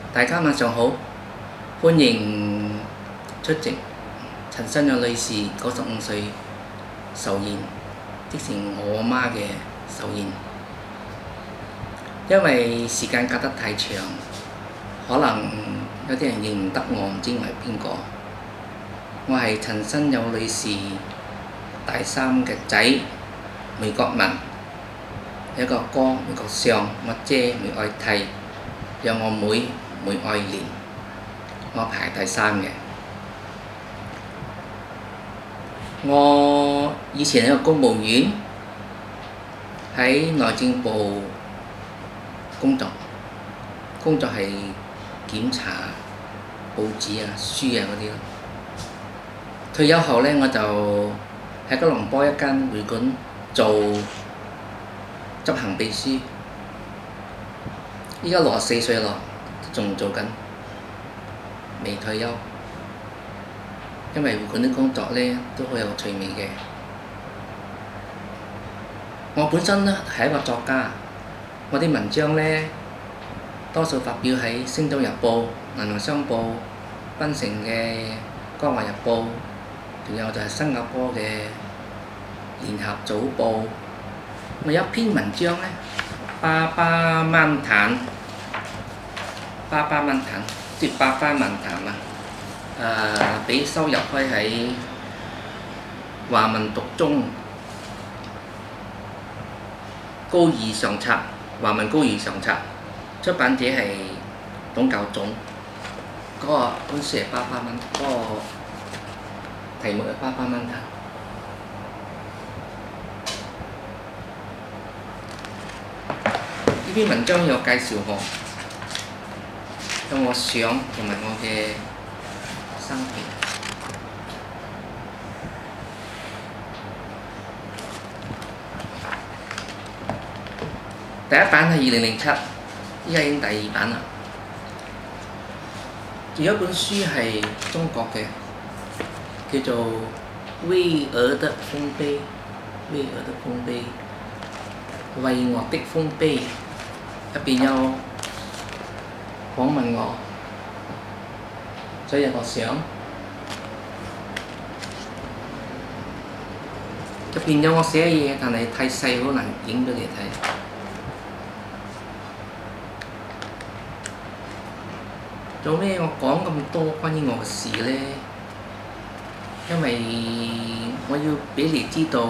大家晚上好，歡迎出席陳新有女士95歲壽宴，即是我媽嘅壽宴。因為時間隔得太長，可能有啲人認唔得我，唔知我係邊個。我係陳新有女士大三嘅仔梅國文，有一個哥梅國相，我姐梅愛娣，有我妹梅愛蓮，我排第三嘅。我以前係一個公務員，喺內政部工作係檢查報紙啊、書啊嗰啲咯。退休後呢，我就喺吉隆坡一間會館做執行秘書。依家64歲咯，仲做緊，未退休。因為會館啲工作呢都好有趣味嘅。我本身呢係一個作家，我啲文章呢多數發表喺《星島日報》、《南洋商報》、檳城嘅《江華日報》，仲有就係新加坡嘅《聯合早報》。我有一篇文章呢，爸爸漫談，即係爸爸漫談啊！俾收入開喺華文讀中高二上冊，華文高二上冊，出版者係董教總。嗰個本書係爸爸漫，嗰個題目係爸爸漫談。呢篇文章有介紹我，有我相同埋我嘅生平。第一版係2007，依家已經第二版啦。仲有一本書係中國嘅，叫做《巍峨的豐碑》，巍峨的豐碑，巍峨的豐碑，入邊有訪問我，所以有個相，入邊有我寫嘢，但係太細，好難影俾你睇。做咩我講咁多關於我嘅事呢？因為我要俾你知道，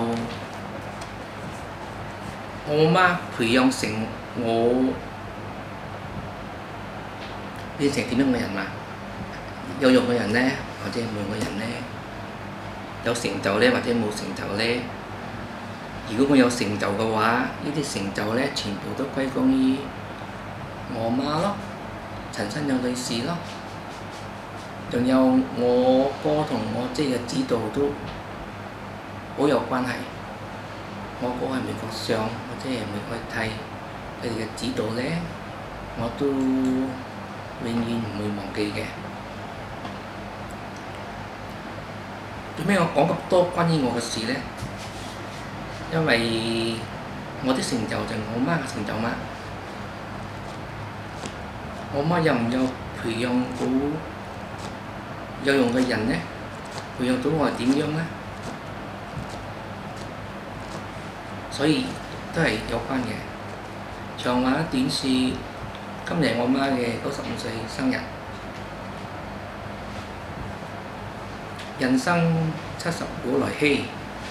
我媽培養成我變成點樣嘅人嘛？有用嘅人呢，或者冇用嘅人呢？有成就呢，或者冇成就呢？如果我有成就嘅話，呢啲成就呢，全部都歸功於我媽咯。陳新有女士咯，仲有我哥同我姐嘅指導都好有關係。我哥係梅國相，我姐係梅愛娣，佢哋嘅指導呢，我都永遠唔會忘記嘅。做咩我講咁多關於我嘅事呢？因為我啲成就就係我媽嘅成就嘛。我媽有唔有培養到有用嘅人呢？培養到我係點樣呢？所以都係有關嘅。長話短説，今日我媽嘅95歲生日。人生70古來稀，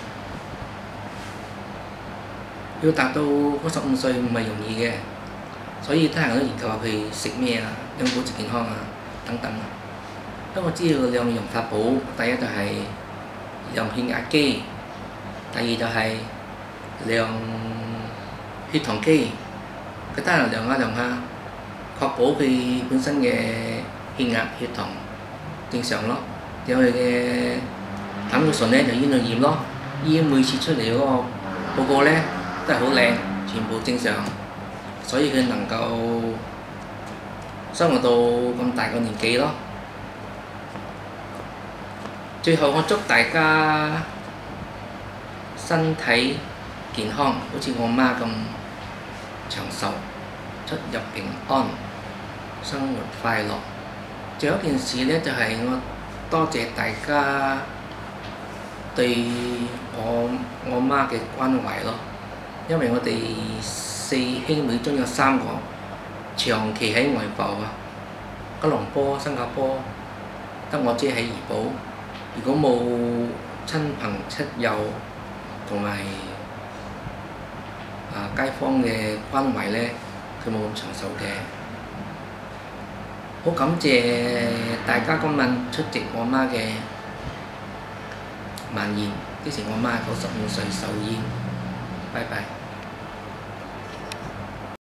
要達到95歲唔係容易嘅。所以得閒都研究下佢食咩啊，點保持健康啊，等等。因為我知道兩樣法寶，第一就係量血壓機，第二就係量血糖機。佢得閒量下，確保佢本身嘅血壓、血糖正常咯。有佢嘅膽固醇呢，就醫到驗咯。醫院每次出嚟嗰個報告呢，都係好靚，全部正常。所以佢能夠生活到咁大個年紀咯。最後我祝大家身體健康，好似我媽咁長壽，出入平安， 生活快樂。仲有一件事呢，就係、我多謝大家對我媽嘅關懷咯，因為我哋四兄妹中有3個長期喺外埠啊，吉隆坡、新加坡，得我姐喺怡保。如果冇親朋戚友同埋街坊嘅關懷呢，佢冇咁長壽嘅。好感謝大家今晚出席我媽嘅晚宴，之前我媽95歲壽宴，拜拜。